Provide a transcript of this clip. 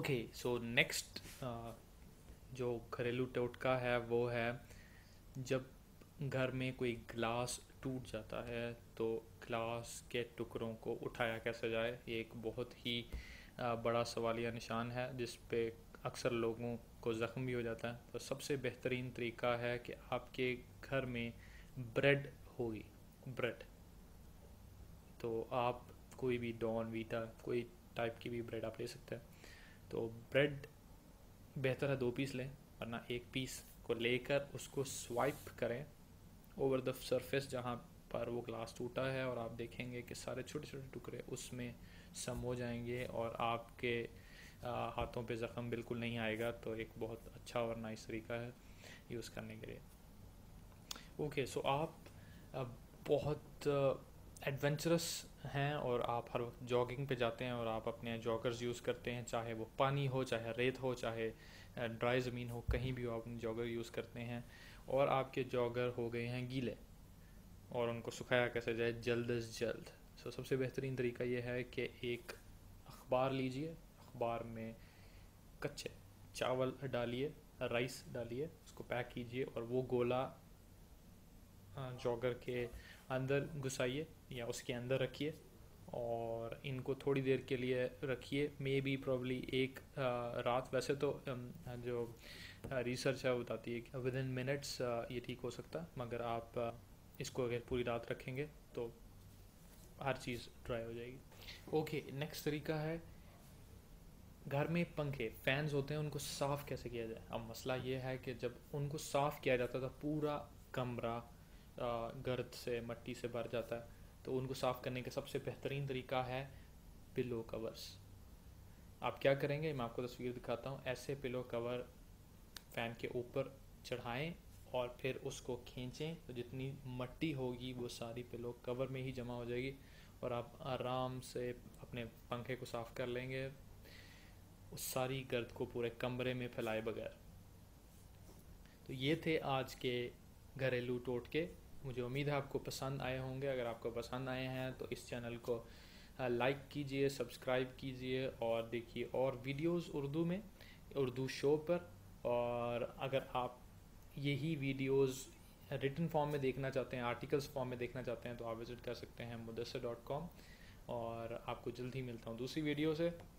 Okay, so next जो घरेलू टोटका है वो है, जब घर में कोई ग्लास टूट जाता है तो ग्लास के टुकड़ों को उठाया कैसे जाए। ये एक बहुत ही बड़ा सवालिया निशान है जिस पे अक्सर लोगों को ज़ख्म भी हो जाता है। तो सबसे बेहतरीन तरीका है कि आपके घर में ब्रेड होगी, ब्रेड, तो आप कोई भी डॉन वीटा कोई टाइप की भी ब्रेड आप ले सकते हैं। तो ब्रेड बेहतर है 2 पीस लें, वरना 1 पीस को लेकर उसको स्वाइप करें ओवर द सरफेस जहाँ पर वो ग्लास टूटा है, और आप देखेंगे कि सारे छोटे छोटे टुकड़े उसमें सम हो जाएंगे और आपके हाथों पे ज़ख़म बिल्कुल नहीं आएगा। तो एक बहुत अच्छा और नाइस तरीका है यूज़ करने के लिए। ओके, सो आप बहुत एडवेंचरस हैं और आप हर वक्त जॉगिंग पे जाते हैं और आप अपने जॉगर्स यूज़ करते हैं, चाहे वो पानी हो, चाहे रेत हो, चाहे ड्राई ज़मीन हो, कहीं भी हो आप अपने जॉगर यूज़ करते हैं। और आपके जॉगर हो गए हैं गीले और उनको सुखाया कैसे जाए जल्द अज जल्द। सो सबसे बेहतरीन तरीका ये है कि एक अखबार लीजिए, अखबार में कच्चे चावल डालिए, राइस डालिए, उसको पैक कीजिए और वो गोला जॉगर के अंदर घुसाइए या उसके अंदर रखिए और इनको थोड़ी देर के लिए रखिए, मे बी प्रॉब्ली एक रात। वैसे तो जो रिसर्च है वो बताती है कि विद इन मिनट्स ये ठीक हो सकता है, मगर आप इसको अगर पूरी रात रखेंगे तो हर चीज़ ड्राई हो जाएगी। ओके, नेक्स्ट तरीका है, घर में पंखे फैंस होते हैं, उनको साफ़ कैसे किया जाए। अब मसला ये है कि जब उनको साफ़ किया जाता था पूरा कमरा गर्द से मट्टी से भर जाता है। तो उनको साफ़ करने का सबसे बेहतरीन तरीका है पिलो कवर्स। आप क्या करेंगे, मैं आपको तस्वीर दिखाता हूँ। ऐसे पिलो कवर फ़ैन के ऊपर चढ़ाएं और फिर उसको खींचें तो जितनी मट्टी होगी वो सारी पिलो कवर में ही जमा हो जाएगी और आप आराम से अपने पंखे को साफ़ कर लेंगे उस सारी गर्द को पूरे कमरे में फैलाए बगैर। तो ये थे आज के घरेलू टोटके। मुझे उम्मीद है आपको पसंद आए होंगे। अगर आपको पसंद आए हैं तो इस चैनल को लाइक कीजिए, सब्सक्राइब कीजिए और देखिए और वीडियोस उर्दू में, उर्दू शो पर। और अगर आप यही वीडियोस रिटन फॉर्म में देखना चाहते हैं, आर्टिकल्स फॉर्म में देखना चाहते हैं, तो आप विज़िट कर सकते हैं mudassir.com। और आपको जल्द ही मिलता हूँ दूसरी वीडियो से।